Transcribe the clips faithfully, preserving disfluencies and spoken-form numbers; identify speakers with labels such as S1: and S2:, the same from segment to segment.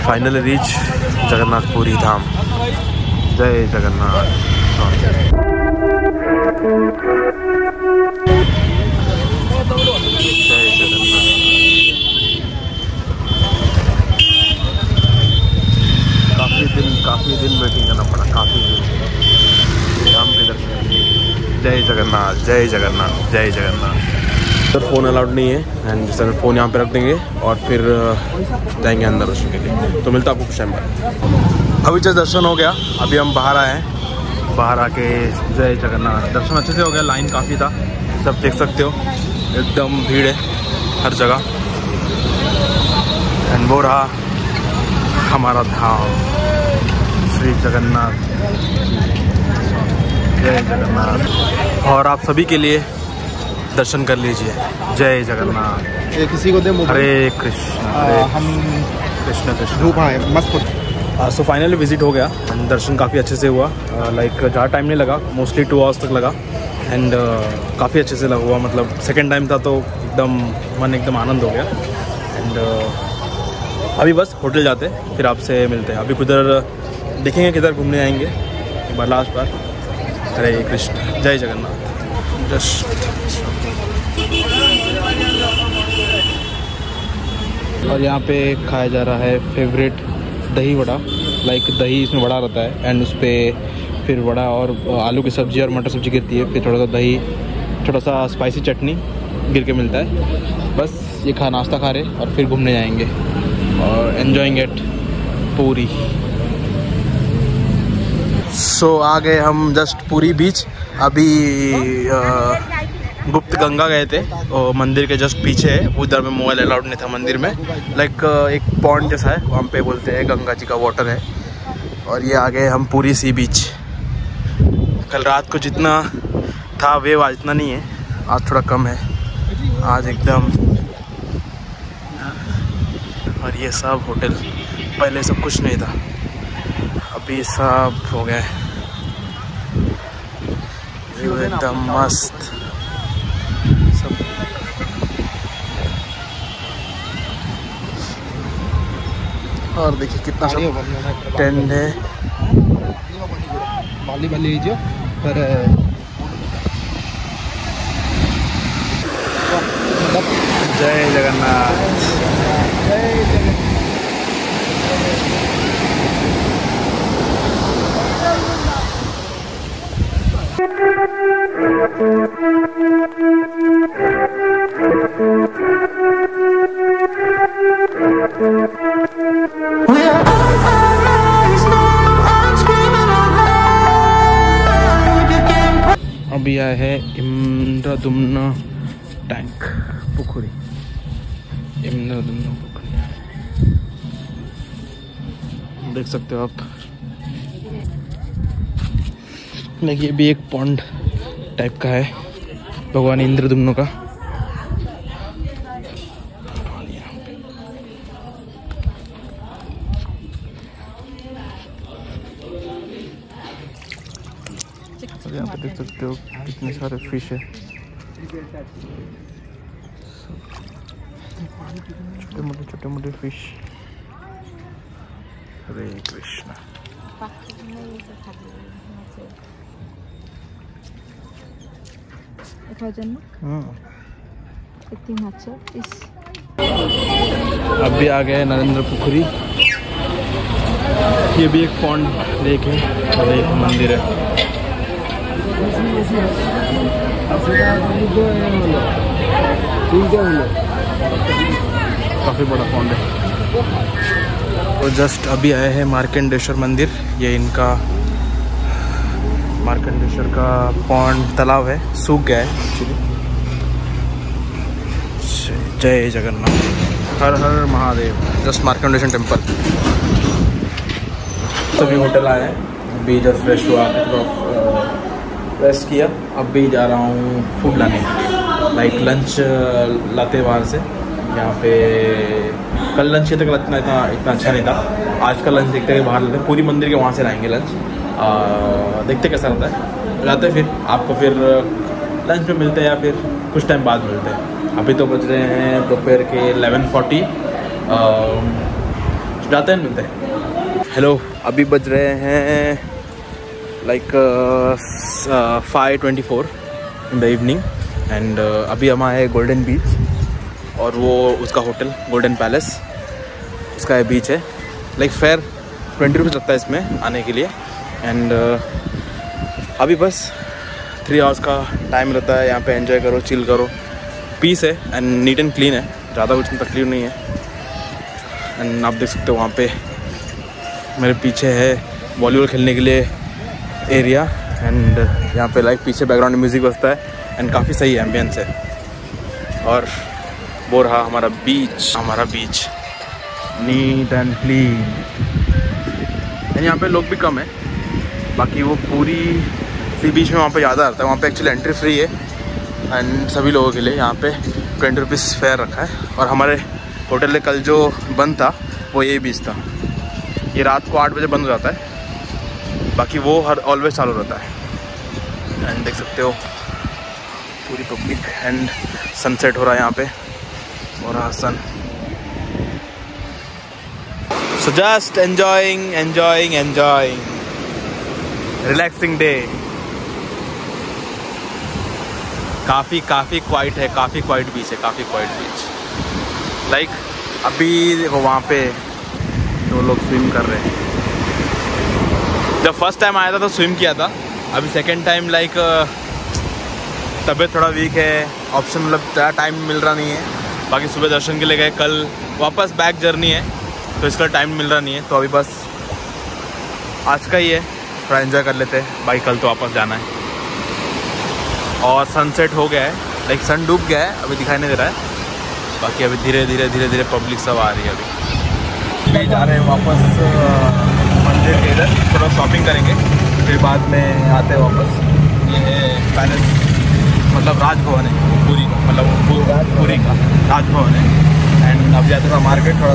S1: Finally reach Jagannathpuri धाम। जय जगन्नाथ। जय जगन्नाथ। काफ़ी दिन काफ़ी दिन वेटिंग करना पड़ा, काफ़ी दिन धाम के दर्शन। जय जगन्नाथ जय जगन्नाथ जय जगन्नाथ। सर फ़ोन अलाउड नहीं है एंड सर फ़ोन यहाँ पे रख देंगे और फिर जाएंगे अंदर दर्शन के लिए। तो मिलता है आपको कुछ टाइम बाद। अभी जब दर्शन हो गया, अभी हम बाहर आए हैं। बाहर आके जय जगन्नाथ दर्शन अच्छे से हो गया। लाइन काफ़ी था, सब देख सकते हो, एकदम भीड़ है हर जगह। एंड वो रहा हमारा धाम श्री जगन्नाथ। जय जगन्नाथ। और आप सभी के लिए दर्शन कर लीजिए। जय जगन्नाथ।
S2: ये किसी को दे।
S1: हरे कृष्ण हरे
S2: हम
S1: कृष्ण कृष्ण।
S2: धूप है मस्त।
S1: सो फाइनली विजिट हो गया। दर्शन काफ़ी अच्छे से हुआ। लाइक uh, like, ज़्यादा टाइम नहीं लगा, मोस्टली टू आवर्स तक लगा। एंड uh, काफ़ी अच्छे से लगा हुआ, मतलब सेकेंड टाइम था तो एकदम मन एकदम आनंद हो गया। एंड uh, अभी बस होटल जाते फिर आपसे मिलते हैं। अभी किधर देखेंगे, किधर घूमने आएंगे एक बार लास्ट बार। हरे कृष्ण जय जगन्नाथ। जस्ट और यहाँ पे खाया जा रहा है फेवरेट दही वड़ा। लाइक दही इसमें वड़ा रहता है एंड उस पर फिर वड़ा और आलू की सब्ज़ी और मटर सब्ज़ी गिरती है, फिर थोड़ा सा दही, थोड़ा सा स्पाइसी चटनी गिर के मिलता है। बस ये खा नाश्ता खा रहे और फिर घूमने जाएंगे और एन्जॉइंग एट पूरी। सो so, आ गए हम जस्ट पूरी बीच। अभी आ, गुप्त गंगा गए थे और मंदिर के जस्ट पीछे है, उधर में मोबाइल अलाउड नहीं था मंदिर में। लाइक एक पॉन्ड जैसा है, वहाँ पे बोलते हैं गंगा जी का वाटर है। और ये आ गए हम पूरी सी बीच। कल रात को जितना था वेव आज इतना नहीं है, आज थोड़ा कम है आज एकदम। और ये सब होटल, पहले सब कुछ नहीं था, अभी सब हो गया है। व्यू एकदम मस्त सब। और देखिए कितना सब टेंट है।
S2: बाली बाली लीजिए पर
S1: जय जगन्नाथ। अभी आया है इंद्रदुम्न टैंक पुखुरी। इंद्रदुम्न पुखुरी देख सकते हो आप। देखिए भी एक पॉन्ड टाइप का है भगवान इंद्रदुम्न का। यहाँ पे देख सकते हो कितने सारे फिश है, छोटे मोटे छोटे मोटे फिश। हरे कृष्ण। अभी आ गए नरेंद्र पुखरी। ये भी एक पॉन्ड लेक है और एक मंदिर है। काफ़ी बड़ा पॉन्ड है। तो जस्ट अभी आए हैं मार्कंडेश्वर मंदिर। ये इनका मार्कंडेश्वर का पॉन्ड तालाब है, सूख गया है एक्चुअली। जय जगन्नाथ। हर हर महादेव। Just Markandeshwar temple. तभी होटल आए हैं, अभी जब फ्रेश हुआ रेस्ट किया। अब भी जा रहा हूँ फूड लाने के लिए। लाइक लंच लाते बाहर से। यहाँ पे कल लंच किया था, इतना इतना इतना अच्छा नहीं था। आज का लंच देखते हैं बाहर लाते हैं, पूरी मंदिर के वहाँ से लाएंगे लंच। आ, देखते कैसा रहता है, जाते फिर आपको फिर लंच में मिलते हैं या फिर कुछ टाइम बाद मिलते हैं। अभी तो बज रहे हैं दोपहर के इलेवन फोर्टी। जाते हैं मिलते हैं। हेलो, अभी बज रहे हैं like five twenty four in the evening and अभी हम आए गोल्डन बीच और वो उसका होटल गोल्डन पैलेस, उसका है बीच है। लाइक फेयर ट्वेंटी रुपीज़ लगता है इसमें आने के लिए एंड uh, अभी बस थ्री आवर्स का टाइम रहता है यहाँ पे। एंजॉय करो, चिल करो, पीस है एंड नीट एंड क्लीन है, ज़्यादा कुछ तकलीफ नहीं है। एंड आप देख सकते हो वहाँ पे मेरे पीछे है वॉलीबॉल खेलने के लिए एरिया एंड यहाँ पे लाइक पीछे बैकग्राउंड में म्यूज़िक बजता है एंड काफ़ी सही एम्बियंस है। और वो रहा हमारा बीच, हमारा beach neat and clean and यहाँ पे लोग भी कम है। बाकी वो पूरी सी बीच में वहाँ पे ज़्यादा आता है। वहाँ पे एक्चुअली एंट्री फ्री है एंड सभी लोगों के लिए यहाँ पे ट्वेंटी रुपीज़ फेयर रखा है। और हमारे होटल में कल जो बंद था वो यही बीच था। ये रात को आठ बजे बंद हो जाता है, बाकी वो हर ऑलवेज चालू रहता है। एंड देख सकते हो पूरी पब्लिक एंड सनसेट हो रहा है यहाँ पे और हाँ sun. So just enjoying enjoying enjoying relaxing day. काफ़ी काफ़ी क्वाइट है, काफ़ी क्वाइट बीच है, काफ़ी क्वाइट बीच। लाइक अभी वो वहाँ पे दो लोग स्विम कर रहे हैं। जब फर्स्ट टाइम आया था तो स्विम किया था, अभी सेकेंड टाइम लाइक तबीयत थोड़ा वीक है, ऑप्शन मतलब ज़्यादा टाइम मिल रहा नहीं है। बाकी सुबह दर्शन के लिए गए, कल वापस बैक जर्नी है तो इसका टाइम मिल रहा नहीं है। तो अभी बस आज का ही है, थोड़ा एंजॉय कर लेते हैं, बाकी कल तो वापस जाना है। और सनसेट हो गया है, लाइक सन डूब गया है, अभी दिखाई नहीं दे रहा है। बाकी अभी धीरे धीरे धीरे धीरे पब्लिक सब आ रही है। अभी अभी जा रहे हैं वापस मंदिर के इधर, थोड़ा शॉपिंग करेंगे फिर बाद में आते हैं वापस। ये है पैलेस, मतलब राजभवन है पूरी का, मतलब पूरी का राजभवन है। एंड अब जाते थोड़ा मार्केट, थोड़ा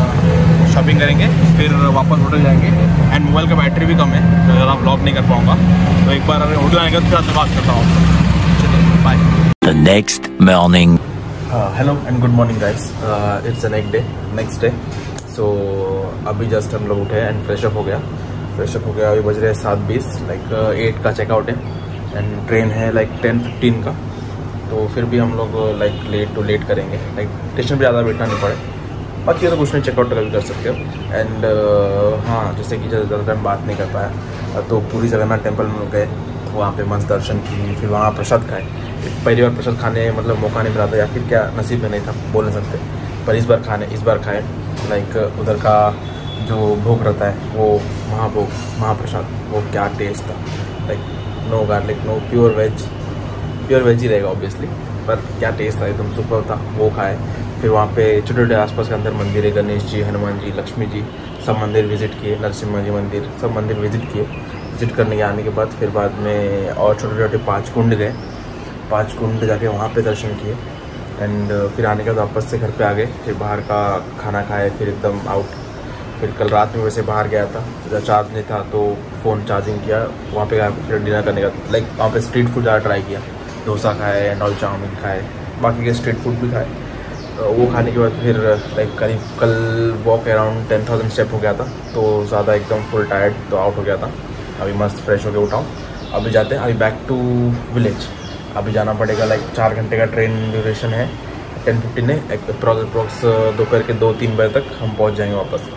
S1: सा शॉपिंग करेंगे फिर वापस होटल जाएंगे। एंड मोबाइल का बैटरी भी कम है तो ज़्यादा ब्लॉग नहीं कर पाऊँगा, तो एक बार अगर होटल आएंगे तो फिर आपसे बात करता हूँ। चलिए bye.
S3: The next morning.
S1: Hello and good morning guys, it's a next day next day so अभी जस्ट हम लोग उठे एंड फ्रेशअप हो गया फ्रेशअप हो गया अभी बज रहे हैं सात बीस, लाइक एट का चेकआउट है एंड ट्रेन है लाइक टेन फिफ्टीन का। तो फिर भी हम लोग लाइक लेट टू लेट करेंगे, लाइक स्टेशन पर ज़्यादा बैठना नहीं पड़े। बाकी तो कुछ नहीं, चेकआउट कभी कर सकते हो। एंड uh, हाँ, जैसे कि ज़्यादा टाइम बात नहीं कर पाया तो पूरी जगन्नाथ टेम्पल में गए, वहाँ पे मस्त दर्शन की, फिर वहाँ प्रसाद खाए। पहली बार प्रसाद खाने मतलब मौका नहीं मिला था या फिर क्या नसीब में नहीं था बोल नहीं सकते, पर इस बार खाने इस बार खाए। लाइक उधर का जो भोग रहता है वो महाभोग महाप्रसाद, वो क्या टेस्ट था। Like no garlic, no pure veg, pure veg ही रहेगा ऑब्वियसली, पर क्या टेस्ट था, एकदम सुपर था। वो खाए। फिर वहाँ पे छोटे छोटे आसपास के अंदर मंदिर है, गणेश जी, हनुमान जी, लक्ष्मी जी, सब मंदिर विजिट किए, नरसिम्हा जी मंदिर, सब मंदिर विजिट किए। विजिट करने के आने के बाद फिर बाद में और छोटे छोटे पाँच कुंड गए, पाँच कुंड जाके वहाँ पे दर्शन किए। एंड फिर आने के बाद वापस से घर पे आ गए, फिर बाहर का खाना खाए, फिर एकदम आउट। फिर कल रात में वैसे बाहर गया था, जब चार्ज नहीं था तो फ़ोन चार्जिंग किया, वहाँ पे फिर डिनर करने का लाइक वहाँ पे स्ट्रीट फूड ज़्यादा ट्राई किया, डोसा खाए एंड ऑल चाउमीन खाए, बाकी के स्ट्रीट फूड भी खाए। वो खाने के बाद फिर लाइक करीब कल walk around ten thousand step हो गया था, तो ज़्यादा एकदम फुल टायर्ड तो आउट हो गया था। अभी मस्त फ्रेश होकर उठाऊँ, अभी जाते हैं, अभी बैक टू विलेज। अभी जाना पड़ेगा, लाइक चार घंटे का ट्रेन ड्यूरेशन है, टेन फिफ्टीन है अप्रॉक्स, दोपहर के दो तीन बजे तक हम पहुंच जाएंगे वापस।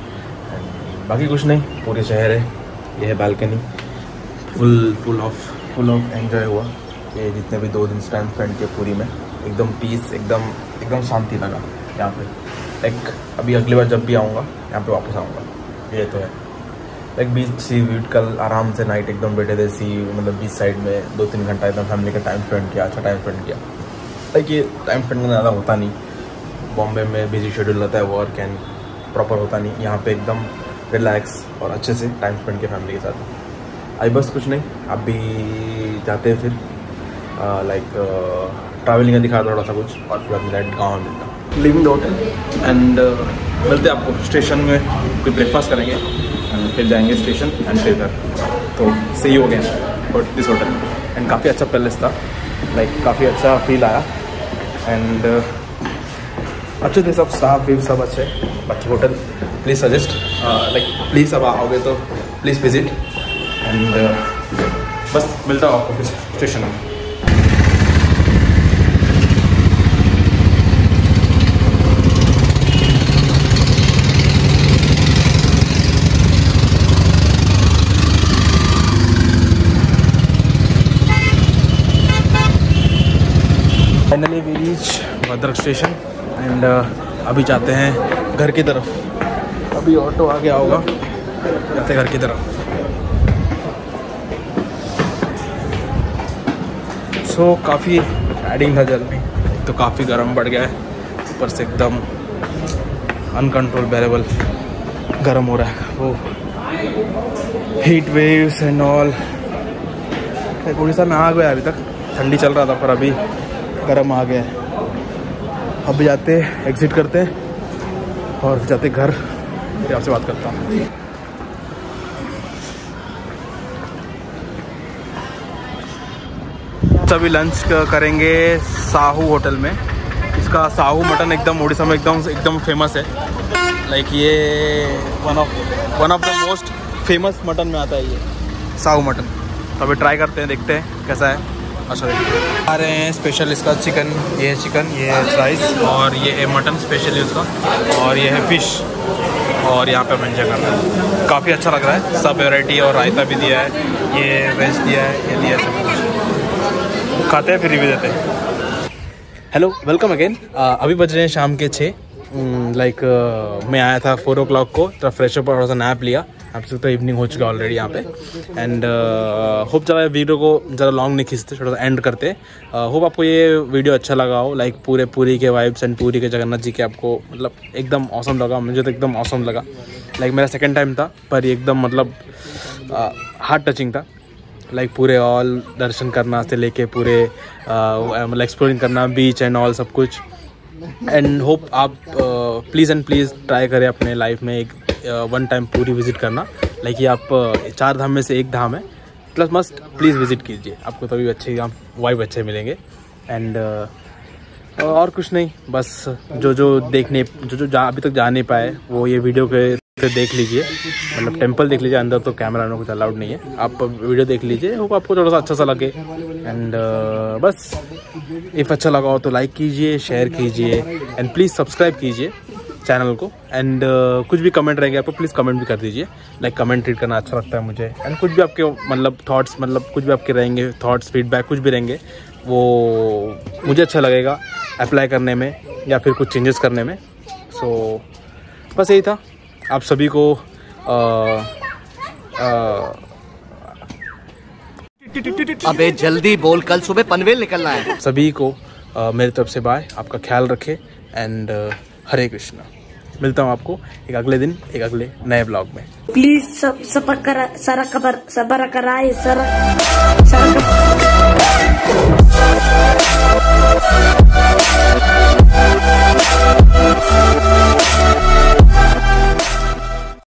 S1: बाकी कुछ नहीं, पूरे शहर है, ये है balcony, full full of full of enjoy हुआ। ये जितने भी दो दिन टाइम स्पेंड किए पूरी में, एकदम पीस, एकदम एकदम शांति लगा यहाँ पे। लाइक अभी अगली बार जब भी आऊँगा यहाँ पे वापस आऊँगा, ये तो है। लाइक बीच सी व्यू, कल आराम से नाइट एकदम बैठे थे सी, मतलब बीच साइड में दो तीन घंटा एकदम फैमिली का टाइम स्पेंड किया, अच्छा टाइम स्पेंड किया। लाइक ये टाइम स्पेंड करना ज़्यादा होता नहीं, बॉम्बे में बिजी शेड्यूल रहता है, वर्क एंड प्रॉपर होता नहीं। यहाँ पे एकदम रिलैक्स और अच्छे से टाइम स्पेंड किया फैमिली के साथ। अभी बस कुछ नहीं, अभी जाते हैं फिर लाइक ट्रैवलिंग का दिखा थोड़ा सा कुछ, और फिर बाद में गाँव में मिलता लिविंग द होटल एंड मिलते हैं आपको स्टेशन में, कोई ब्रेकफास्ट करेंगे एंड फिर जाएंगे स्टेशन एंड फिर घर। तो सही हो गया बट दिस होटल एंड काफ़ी अच्छा पैलेस था, लाइक काफ़ी अच्छा फील आया। एंड अच्छे थे सब, स्टाफ भी सब अच्छे। बाकी hotel please suggest, like please अब आओगे तो प्लीज़ विजिट। एंड बस मिलता हूँ आपको फिर स्टेशन में। Finally we reach Bhadrak station and अभी जाते हैं घर की तरफ। अभी ऑटो आ गया होगा, जाते हैं घर की तरफ। सो so, काफ़ी टायरिंग था जर्नी, तो काफ़ी गर्म बढ़ गया है, ऊपर से एकदम अनकंट्रोल बेरेबल गर्म हो रहा है। वो heat waves and all. Orissa में आ गया, अभी तक ठंडी चल रहा था पर अभी गर्म आ गया है। अब जाते एग्जिट करते हैं और जाते घर, फिर आपसे बात करता हूँ। अभी लंच करेंगे साहू होटल में। इसका साहू मटन एकदम उड़ीसा में एकदम एकदम फेमस है। लाइक ये one of one of the most famous mutton में आता है ये साहू मटन। तो अभी ट्राई करते हैं, देखते हैं कैसा है। अच्छा आ रहे हैं स्पेशल इसका चिकन, ये है चिकन, ये है राइस और ये है मटन स्पेशल उसका, और ये है फिश, और यहाँ पे हम एंजॉय कर रहे हैं। काफ़ी अच्छा लग रहा है, सब वैरायटी और रायता भी दिया है, ये वेज दिया है, ये दिया है, सब कुछ खाते हैं फिर रिव्यू देते हैं। Hello, welcome again. अभी बज रहे हैं शाम के छः। लाइक like, uh, मैं आया था फोर ओ क्लॉक को, थोड़ा फ्रेश अप और थोड़ा सा नैप लिया। आप सकते तो इवनिंग हो चुका है ऑलरेडी यहाँ पे। एंड होप ज़रा वीडियो को ज़रा लॉन्ग नहीं खींचते, थोड़ा सा एंड करते। होप uh, आपको ये वीडियो अच्छा लगा हो। लाइक like, पूरे पूरी के वाइब्स एंड पूरी के जगन्नाथ जी के आपको मतलब एकदम औसम लगा। मुझे तो एकदम औसम लगा। लाइक like, मेरा सेकेंड टाइम था पर ये एकदम मतलब हार्ट uh, टचिंग था। लाइक like, पूरे ऑल दर्शन करना से लेके पूरे मतलब एक्सप्लोरिंग करना, बीच एंड ऑल सब कुछ। एंड होप आप प्लीज़ एंड प्लीज़ ट्राई करें अपने लाइफ में एक वन टाइम पूरी विज़िट करना। लाइक like ये आप uh, चार धाम में से एक धाम है, प्लस मस्ट प्लीज़ विज़िट कीजिए, आपको तभी अच्छे वाइब अच्छे मिलेंगे। एंड uh, और कुछ नहीं, बस जो जो देखने जो जो जा, अभी तक जा नहीं पाए वो ये वीडियो के देख लीजिए। मतलब टेंपल देख लीजिए, अंदर तो कैमरा में कुछ अलाउड नहीं है। आप वीडियो देख लीजिए, होप आपको थोड़ा सा अच्छा सा लगे। एंड uh, बस इफ़ अच्छा लगा हो तो लाइक कीजिए, शेयर कीजिए एंड प्लीज़ सब्सक्राइब कीजिए चैनल को। एंड uh, कुछ भी कमेंट रहेंगे आपको प्लीज़ कमेंट भी कर दीजिए। लाइक कमेंट रीड करना अच्छा लगता है मुझे। एंड कुछ भी आपके मतलब थॉट्स मतलब कुछ भी आपके रहेंगे थॉट्स, फीडबैक कुछ भी रहेंगे, वो मुझे अच्छा लगेगा अप्लाई करने में या फिर कुछ चेंजेस करने में। सो so, बस यही था। आप सभी को आ, आ,
S2: अबे जल्दी बोल, कल सुबह पनवेल निकलना है।
S1: सभी को आ, मेरी तरफ से बाय। आपका ख्याल रखें एंड हरे कृष्णा। मिलता हूँ आपको एक अगले दिन एक अगले नए ब्लॉग में।
S4: प्लीज सब सबर करा सारा खबर सबर कराए सर